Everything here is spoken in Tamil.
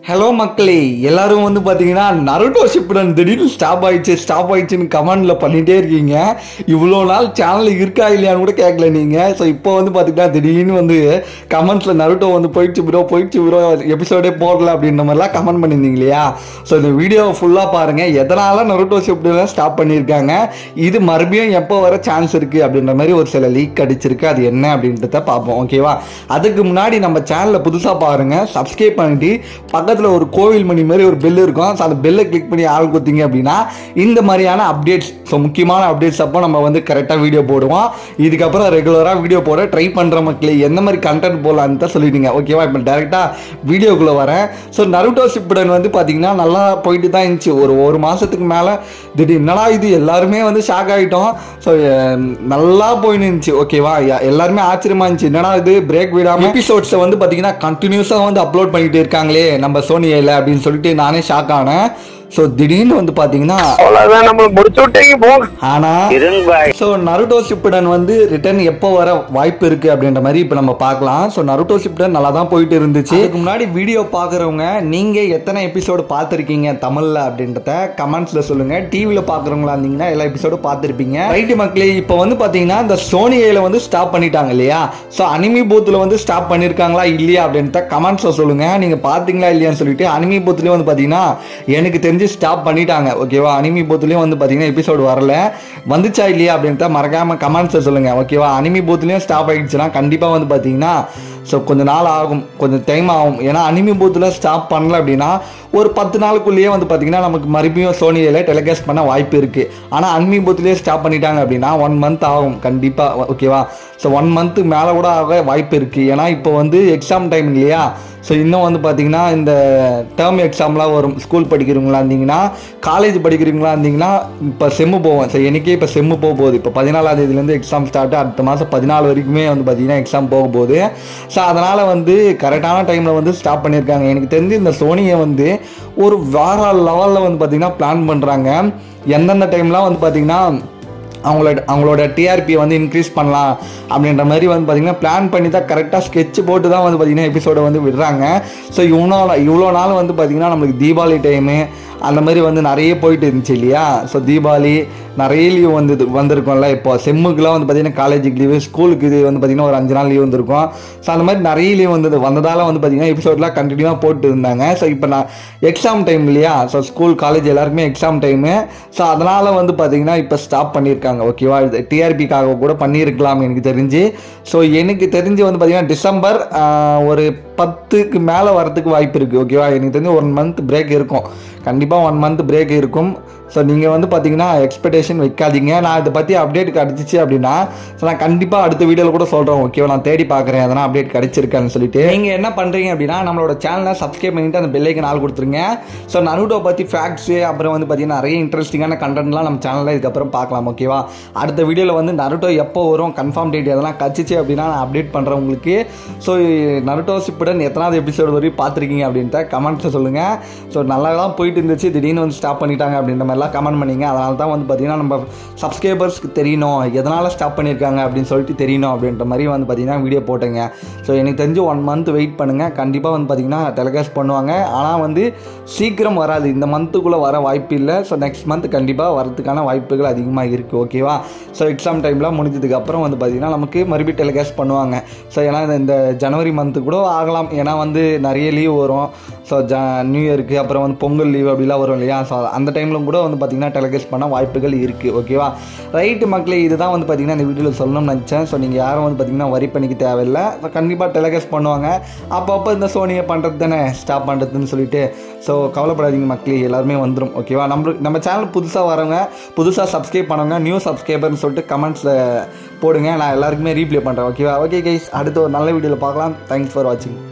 ஹலோ மக்களே, எல்லாரும் வந்து பார்த்தீங்கன்னா நருட்டோ ஷிப்புடன் திடீர்னு ஸ்டாப் ஆயிடுச்சுன்னு கமெண்டில் பண்ணிகிட்டே இருக்கீங்க. இவ்வளோ நாள் சேனல் இருக்கா இல்லையான்னு கூட கேட்கல நீங்கள். ஸோ இப்போ வந்து பார்த்தீங்கன்னா திடீர்னு வந்து கமெண்ட்ஸில் நருட்டோ வந்து போயிடுச்சு ப்ரோ எபிசோடே போடல அப்படின்ற மாதிரிலாம் கமெண்ட் பண்ணியிருந்தீங்க இல்லையா? ஸோ இந்த வீடியோவை ஃபுல்லாக பாருங்கள். எதனால் நருட்டோ ஷிப்புடன் ஸ்டாப் பண்ணியிருக்காங்க, இது மறுபடியும் எப்போ வர சான்ஸ் இருக்குது அப்படின்ற மாதிரி ஒரு சில லீக் அடிச்சிருக்கு. அது என்ன அப்படின்றத பார்ப்போம், ஓகேவா? அதுக்கு முன்னாடி நம்ம சேனலை புதுசாக பாருங்கள், சப்ஸ்கிரைப் பண்ணிட்டு பக்கத்தில் ஒரு கோவில் மணி மாதிரி ஒரு பெல் இருக்கும். ஸோ அந்த பெல்லை கிளிக் பண்ணி ஆள் கொடுத்தீங்க அப்படின்னா இந்த மாதிரியான அப்டேட்ஸ், ஸோ முக்கியமான அப்டேட்ஸ் அப்போ நம்ம வந்து கரெக்டாக வீடியோ போடுவோம். இதுக்கப்புறம் ரெகுலராக வீடியோ போட ட்ரை பண்ணுற மக்களே, எந்த மாதிரி கண்டென்ட் போடலான்னு தான் சொல்லிட்டீங்க, ஓகேவா? இப்போ டேரெக்டாக வீடியோக்குள்ளே வரேன். ஸோ நருட்டோ ஷிப்புடன் வந்து பார்த்தீங்கன்னா நல்லா போயிட்டு தான் இருந்துச்சு. ஒரு மாதத்துக்கு மேலே திடீர்னு என்னடா இது, எல்லாருமே வந்து ஷாக் ஆகிட்டோம். ஸோ நல்லா போயின்னு இருந்துச்சு, ஓகேவா? எல்லாருமே ஆச்சரியமா இருந்துச்சு, என்னடா இது பிரேக் விடாமல் எபிசோட்ஸை வந்து பார்த்தீங்கன்னா கண்டினியூஸாக வந்து அப்லோட் பண்ணிட்டு இருக்காங்களே நம்ம சோனியில் அப்படின்னு சொல்லிட்டு நானே ஷாக் ஆனேன். ஸோ திடீர்னு வந்து பார்த்தீங்கன்னா ஸோ நருட்டோ ஷிப்புடன் வந்து ரிட்டர்ன் எப்போ வர வாய்ப்பு இருக்கு அப்படின்ற மாதிரி இப்போ நம்ம பார்க்கலாம். ஸோ நருட்டோ ஷிப்புடன் நல்லா தான் போயிட்டு இருந்துச்சு. அதுக்கு முன்னாடி வீடியோ பார்க்குறவங்க நீங்கள் எத்தனை எபிசோடு பார்த்துருக்கீங்க தமிழில் அப்படின்றத கமெண்ட்ஸில் சொல்லுங்கள். டிவியில் பார்க்குறவங்களா இருந்தீங்கன்னா எல்லா எபிசோடும் பார்த்துருப்பீங்க. ரைட்டு மக்களே, இப்போ வந்து பார்த்தீங்கன்னா இந்த சோனியில் வந்து ஸ்டாப் பண்ணிட்டாங்க இல்லையா? ஸோ அனிமி பூத்தில் வந்து ஸ்டாப் பண்ணியிருக்காங்களா இல்லையா அப்படின்றத கமெண்ட்ஸில் சொல்லுங்கள். நீங்கள் பார்த்தீங்களா இல்லையான்னு சொல்லிட்டு அனிமி பூத்துலேயும் வந்து பார்த்தீங்கன்னா எனக்கு தெரிஞ்சு ஸ்டாப் பண்ணிட்டாங்க, ஓகேவா? அனிமி பூத்துலயும் வந்து பாத்தீங்கன்னா எபிசோடு வரல, வந்துச்சா இல்லையா அப்படின்றத மறக்காம கமெண்ட்ஸ் சொல்லுங்க, ஓகேவா? அனிமி பூத்துலயும் ஸ்டாப் ஆயிடுச்சுன்னா கண்டிப்பா வந்து பாத்தீங்கன்னா ஸோ கொஞ்சம் நாள் ஆகும், கொஞ்சம் டைம் ஆகும். ஏன்னா அனிமி பூத்தில் ஸ்டாப் பண்ணல அப்படின்னா ஒரு 10 நாளுக்குள்ளேயே வந்து பார்த்தீங்கன்னா நமக்கு மறுபடியும் சோனியில் டெலிகாஸ்ட் பண்ண வாய்ப்பு இருக்குது. ஆனால் அனிமி பூத்துலேயே ஸ்டாப் பண்ணிட்டாங்க அப்படின்னா 1 மந்த் ஆகும் கண்டிப்பாக, ஓகேவா? ஸோ 1 மந்த்து மேலே கூட ஆக வாய்ப்பு இருக்குது. ஏன்னா இப்போ வந்து எக்ஸாம் டைம் இல்லையா? ஸோ இன்னும் வந்து பார்த்தீங்கன்னா இந்த டேர்ம் எக்ஸாம்லாம் வரும். ஸ்கூல் படிக்கிறவங்களா இருந்தீங்கன்னா, காலேஜ் படிக்கிறவங்களா இருந்தீங்கன்னா இப்போ செம்மு போவோம். ஸோ எனக்கே இப்போ செம்மு போக போகுது. இப்போ 14ஆம் தேதியிலேருந்து எக்ஸாம் ஸ்டார்ட், அடுத்த மாதம் 14 வரைக்குமே வந்து பார்த்தீங்கன்னா எக்ஸாம் போக போகுது. ஸோ அதனால் வந்து கரெக்டான டைமில் வந்து ஸ்டாப் பண்ணியிருக்காங்க. எனக்கு தெரிஞ்சு இந்த சோனியை வந்து ஒரு வேற லெவலில் வந்து பார்த்திங்கன்னா பிளான் பண்ணுறாங்க. எந்தெந்த டைம்லாம் வந்து பார்த்திங்கன்னா அவங்களோட டிஆர்பியை வந்து இன்க்ரீஸ் பண்ணலாம் அப்படின்ற மாதிரி வந்து பார்த்திங்கன்னா பிளான் பண்ணி தான் கரெக்டாக ஸ்கெட்ச் போட்டு தான் வந்து பார்த்திங்கன்னா எபிசோடை வந்து விடுறாங்க. ஸோ இவ்வளோ நாள் வந்து பார்த்திங்கன்னா நம்மளுக்கு தீபாவளி டைமு அந்த மாதிரி வந்து நிறைய போயிட்டு இருந்துச்சு இல்லையா? ஸோ தீபாவளி நிறைய லீவ் வந்திருக்கும்ல. இப்போ செம்முக்குலாம் வந்து பார்த்திங்கன்னா காலேஜுக்கு லீவு, ஸ்கூலுக்கு இது வந்து பார்த்திங்கன்னா ஒரு 5 நாள் லீவ் வந்திருக்கும். ஸோ அந்த மாதிரி நிறைய லீவ் வந்ததால் வந்து பார்த்திங்கன்னா எபிசோட்லாம் கண்டினியூவாக போட்டு இருந்தாங்க. ஸோ இப்போ நான் எக்ஸாம் டைம் இல்லையா? ஸோ ஸ்கூல் காலேஜ் எல்லாருக்குமே எக்ஸாம் டைமு. ஸோ அதனால் வந்து பார்த்திங்கன்னா இப்போ ஸ்டாப் பண்ணியிருக்காங்க, ஓகேவா? இது டிஆர்பிக்காக கூட பண்ணியிருக்கலாம் எனக்கு தெரிஞ்சு. ஸோ எனக்கு தெரிஞ்சு வந்து பார்த்திங்கன்னா டிசம்பர் ஒரு 10க்கு மேலே வரதுக்கு வாய்ப்பு இருக்குது, ஓகேவா? எனக்கு தெரிஞ்சு 1 மந்த் பிரேக் இருக்கும், கண்டிப்பாக 1 மந்த் பிரேக் இருக்கும். ஸோ நீங்கள் வந்து பார்த்தீங்கன்னா எக்ஸ்பெக்டேஷன் வைக்காதீங்க. நான் இதை பற்றி அப்டேட் கிடச்சிச்சு அப்படின்னா ஸோ நான் கண்டிப்பாக அடுத்த வீடியோவில் கூட சொல்கிறேன், ஓகேவா? நான் தேடி பார்க்குறேன் எதனா அப்டேட் கிடச்சிருக்கான்னு சொல்லிட்டு. நீங்கள் என்ன பண்ணுறீங்க அப்படின்னா நம்மளோட சேனலை சப்ஸ்கிரைப் பண்ணிட்டு அந்த பெல்லைக்கு நாள் கொடுத்துருங்க. ஸோ நருட்டோ பற்றி ஃபேக்ட்ஸு அப்புறம் வந்து பார்த்தீங்கன்னா நிறைய இன்ட்ரெஸ்டிங்கான கண்டென்ட்லாம் நம்ம சேனலில் இதுக்கப்புறம் பார்க்கலாம், ஓகேவா? அடுத்த வீடியோவில் வந்து நருட்டோ எப்போ வரும், கன்ஃபார்ம் டேட் எதெல்லாம் கிடச்சிச்சு அப்படின்னா நான் அப்டேட் பண்ணுறேன் உங்களுக்கு. ஸோ நருட்டோ ஷிப்புடன் எத்தனாவது எபிசோடு வரையும் பார்த்துருக்கீங்க அப்படின்ட்டு கமெண்ட்ஸை சொல்லுங்கள். ஸோ நல்லா தான் போயிட்டு இருந்துச்சு, திடீர்னு வந்து ஸ்டாப் பண்ணிட்டாங்க அப்படின்ற மாதிரிலாம் கமெண்ட் பண்ணிங்க. அதனால தான் வந்து பார்த்தீங்கன்னா நம்ம சப்ஸ்கிரைபர்ஸ்க்கு தெரியணும் எதனால் ஸ்டாப் பண்ணியிருக்காங்க அப்படின்னு சொல்லிட்டு தெரியணும் அப்படின்ற மாதிரி வந்து பார்த்தீங்கன்னா வீடியோ போட்டேங்க. ஸோ எனக்கு தெரிஞ்சு 1 மந்த் வெயிட் பண்ணுங்கள், கண்டிப்பாக வந்து பார்த்தீங்கன்னா டெலிகாஸ்ட் பண்ணுவாங்க. ஆனால் வந்து சீக்கிரம் வராது, இந்த மந்த்துக்குள்ளே வர வாய்ப்பு இல்லை. ஸோ நெக்ஸ்ட் மந்த் கண்டிப்பாக வரதுக்கான வாய்ப்புகள் அதிகமாக இருக்குது, ஓகேவா? ஸோ எக்ஸாம் டைமில் முடிஞ்சதுக்கப்புறம் வந்து பார்த்தீங்கன்னா நமக்கு மறுபடியும் டெலிகாஸ்ட் பண்ணுவாங்க. ஸோ ஏன்னா இந்த ஜனவரி மந்த்து கூட ஆகலாம், ஏன்னா வந்து நிறைய லீவ் வரும். ஸோ நியூ இயருக்கு அப்புறம் வந்து பொங்கல் லீவ் அப்படிலாம் வரும் இல்லையா? ஸோ அந்த டைமில் கூட வந்து பார்த்திங்கன்னா டெலிகாஸ்ட் பண்ண வாய்ப்புகள் இருக்குது, ஓகேவா? ரைட்டு மக்களே, இதுதான் வந்து பார்த்திங்கன்னா இந்த வீடியோவில் சொல்லணும்னு நினச்சேன். ஸோ நீங்கள் யாரும் வந்து பார்த்திங்கன்னா வரி பண்ணிக்க தேவையில்லை. கண்டிப்பாக டெலிகாஸ்ட் பண்ணுவாங்க. அப்பப்போ இந்த சோனியை பண்ணுறது தானே ஸ்டாப் பண்ணுறதுன்னு சொல்லிட்டு. ஸோ கவலைப்படாதீங்க மக்களே, எல்லாருமே வந்துடும், ஓகேவா? நம்ம சேனல் புதுசாக வரவங்க, புதுசாக சப்ஸ்கிரைப் பண்ணவங்க, நியூ சப்ஸ்கிரைபர்னு சொல்லிட்டு கமெண்ட்ஸில் போடுங்க. நான் எல்லாருக்குமே ரீப்ளே பண்ணுறேன், ஓகேவா? ஓகே கைஸ், அடுத்த ஒரு நல்ல வீடியோவில் பார்க்கலாம். தேங்க்ஸ் ஃபார் வாட்சிங்.